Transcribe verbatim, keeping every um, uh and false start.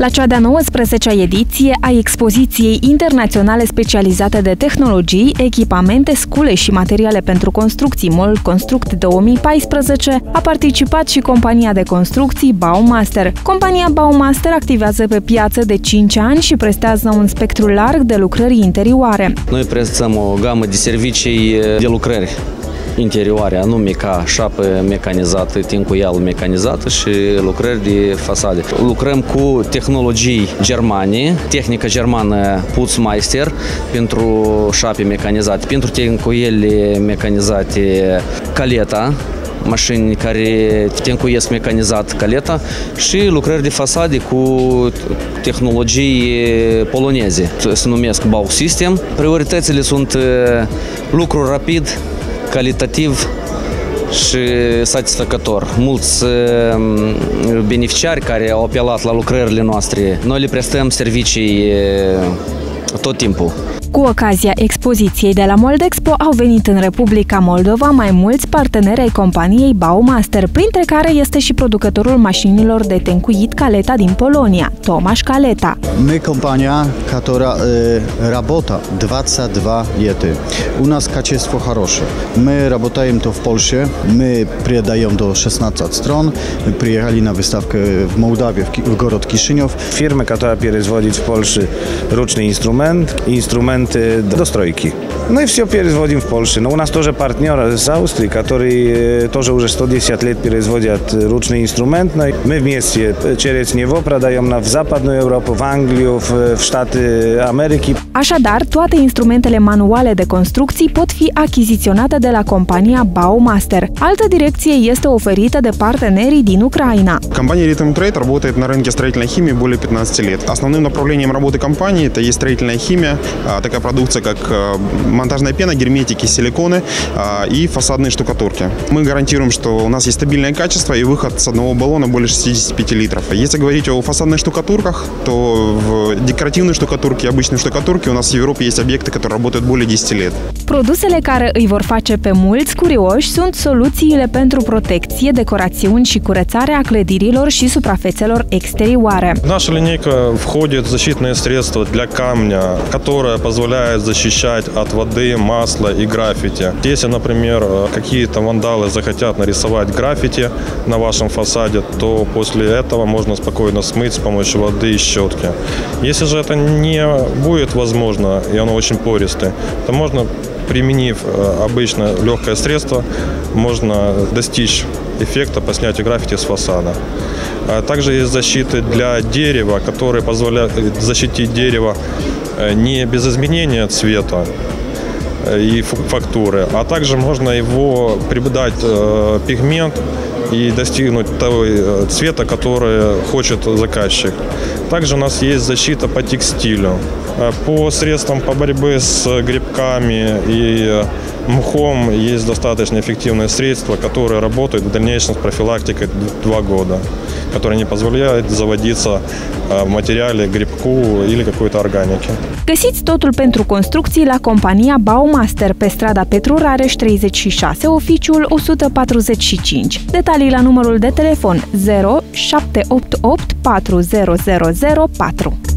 La cea de-a nouăsprezecea ediție a expoziției internaționale specializate de tehnologii, echipamente, scule și materiale pentru construcții Mall Construct două mii paisprezece a participat și compania de construcții Baumaster. Compania Baumaster activează pe piață de cinci ani și prestează un spectru larg de lucrări interioare. Noi prestăm o gamă de servicii de lucrări interioare, anume ca șapă mecanizată, tincuial mecanizată și lucrări de fasade. Lucrăm cu tehnologii germane, tehnica germană Putzmeister pentru șape mecanizate, pentru tincuiele mecanizate Caleta, mașini care tincuiesc mecanizat Caleta și lucrări de fasade cu tehnologii poloneze. Se numesc Bausystem. Prioritățile sunt lucru rapid, calitativ și satisfăcător. Mulți beneficiari care au apelat la lucrările noastre, noi le prestăm servicii tot timpul. Cu ocazia expoziției de la Moldexpo au venit în Republica Moldova mai mulți parteneri ai companiei Baumaster, printre care este și producătorul mașinilor de tencuit Caleta din Polonia, Tomasz Kaleta. My компania, która работа двадцать два лет. У нас качество хорошее. Мы работаем то в Польше, мы передаем до шестнадцати стран. Мы приехали на выставку в Молдавии, в город Кишинев. Firma, która производит в Польше ручный инструмент, инструмент до стройки. Ну и все производим в Польше. Но у нас тоже партнер из Австрии, который тоже уже сто десять лет производят ручный инструмент. Мы вместе через него продаем в Западную Европу, в Англию, в Штаты Америки. Așadar, toate instrumentele manuale de construcții pot fi achiziționate de la compania Baumaster. Altă direcție este oferită de partenerii din Ucraina. Компания Rhythm Trade работает на рынке строительной химии более пятнадцати лет. Основным направлением работы компании это есть строительная химия, такая продукция, как монтажная пена, герметики, силиконы и фасадные штукатурки. Мы гарантируем, что у нас есть стабильное качество и выход с одного баллона более шестидесяти пяти литров. Если говорить о фасадных штукатурках, то в декоративной штукатурке и обычной штукатурке у нас в Европе есть объекты, которые работают более десяти лет. Produsele care îi vor face pe mulți curioși sunt soluțiile pentru protecție, decorațiuni și curățarea clădirilor și suprafețelor exterioare. В нашу линейку входит защитное средство для камня, которое позволяет защищать от воды, масла и граффити. Если, например, какие-то вандалы захотят нарисовать граффити на вашем фасаде, то после этого можно спокойно смыть с помощью воды и щетки. Если же это не будет возможно, и оно очень пористое, то можно, применив обычно легкое средство, можно достичь эффекта по снятию граффити с фасада. Также есть защиты для дерева, которые позволяют защитить дерево не без изменения цвета и фактуры, а также можно его придать пигмент и достигнуть того цвета, который хочет заказчик. Также у нас есть защита по текстилю. По средствам по борьбе с грибками и мхом есть достаточно эффективные средства, которые работают в дальнейшем с профилактикой два года, которые не позволяют заводиться в материале грибку или какой-то органике. Găsiți totul pentru construcții la compania Baumaster pe strada Petru Rareș treizeci și șase, oficiul o sută patruzeci și cinci. Detalii la numărul de telefon zero șapte opt opt patru zero zero zero patru.